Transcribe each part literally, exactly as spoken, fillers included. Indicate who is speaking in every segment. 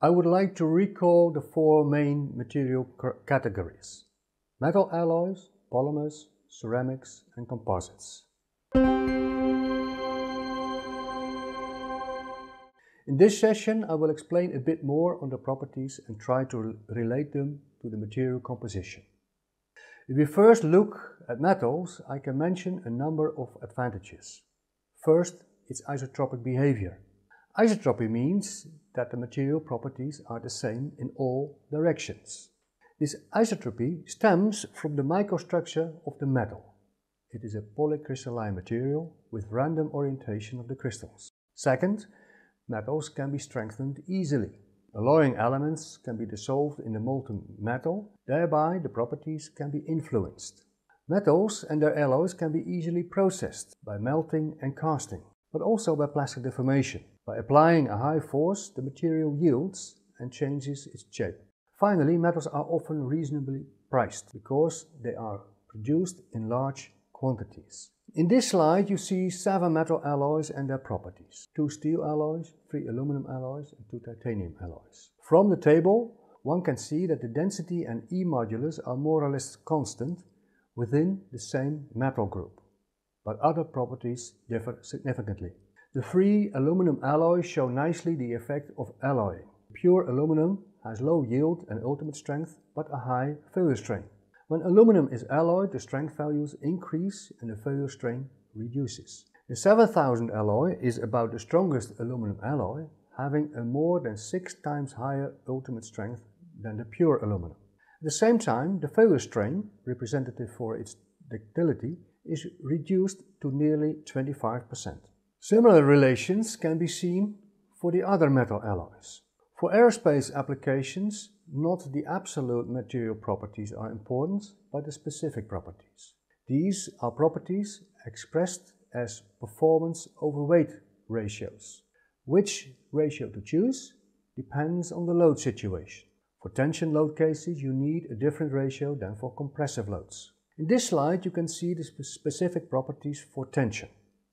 Speaker 1: I would like to recall the four main material categories: metal alloys, polymers, ceramics and composites. In this session I will explain a bit more on the properties and try to re relate them to the material composition. If we first look at metals, I can mention a number of advantages. First, its isotropic behavior. Isotropy means that the material properties are the same in all directions. This isotropy stems from the microstructure of the metal. It is a polycrystalline material with random orientation of the crystals. Second, metals can be strengthened easily. Alloying elements can be dissolved in the molten metal, thereby the properties can be influenced. Metals and their alloys can be easily processed by melting and casting, but also by plastic deformation. By applying a high force, the material yields and changes its shape. Finally, metals are often reasonably priced because they are produced in large quantities. In this slide you see seven metal alloys and their properties. Two steel alloys, three aluminum alloys and two titanium alloys. From the table one can see that the density and E modulus are more or less constant within the same metal group, but other properties differ significantly. The three aluminum alloys show nicely the effect of alloying. Pure aluminum has low yield and ultimate strength, but a high failure strain. When aluminum is alloyed, the strength values increase and the failure strain reduces. The seven thousand alloy is about the strongest aluminum alloy, having a more than six times higher ultimate strength than the pure aluminum. At the same time, the failure strain, representative for its ductility, is reduced to nearly twenty-five percent. Similar relations can be seen for the other metal alloys. For aerospace applications, not the absolute material properties are important, but the specific properties. These are properties expressed as performance over weight ratios. Which ratio to choose depends on the load situation. For tension load cases you need a different ratio than for compressive loads. In this slide you can see the specific properties for tension.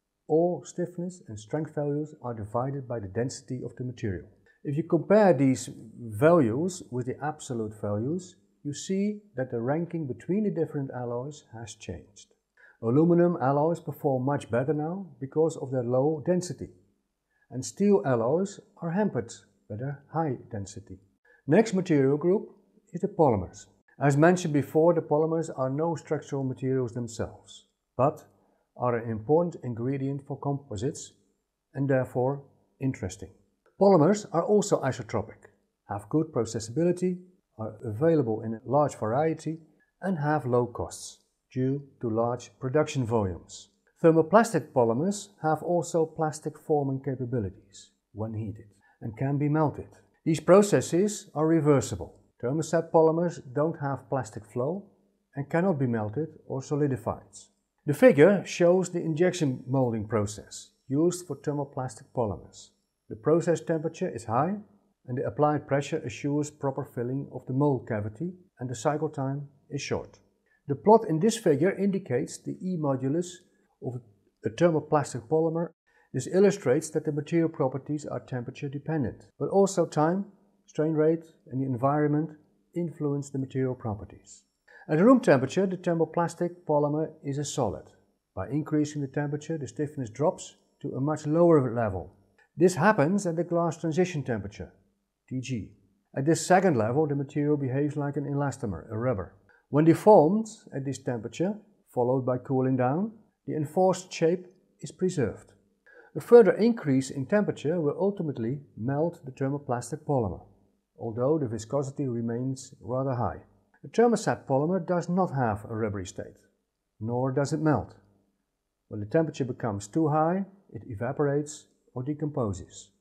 Speaker 1: All stiffness and strength values are divided by the density of the material. If you compare these values with the absolute values, you see that the ranking between the different alloys has changed. Aluminum alloys perform much better now because of their low density, and steel alloys are hampered by their high density. Next material group is the polymers. As mentioned before, the polymers are no structural materials themselves, but are an important ingredient for composites and therefore interesting. Polymers are also isotropic, have good processability, are available in a large variety and have low costs due to large production volumes. Thermoplastic polymers have also plastic forming capabilities when heated and can be melted. These processes are reversible. Thermoset polymers don't have plastic flow and cannot be melted or solidified. The figure shows the injection molding process used for thermoplastic polymers. The process temperature is high and the applied pressure assures proper filling of the mold cavity and the cycle time is short. The plot in this figure indicates the E modulus of a thermoplastic polymer. This illustrates that the material properties are temperature dependent, but also time, strain rate and the environment influence the material properties. At room temperature, the thermoplastic polymer is a solid. By increasing the temperature, the stiffness drops to a much lower level. This happens at the glass transition temperature, T G. At this second level, the material behaves like an elastomer, a rubber. When deformed at this temperature, followed by cooling down, the enforced shape is preserved. A further increase in temperature will ultimately melt the thermoplastic polymer, although the viscosity remains rather high. A thermoset polymer does not have a rubbery state, nor does it melt. When the temperature becomes too high, it evaporates or decomposes.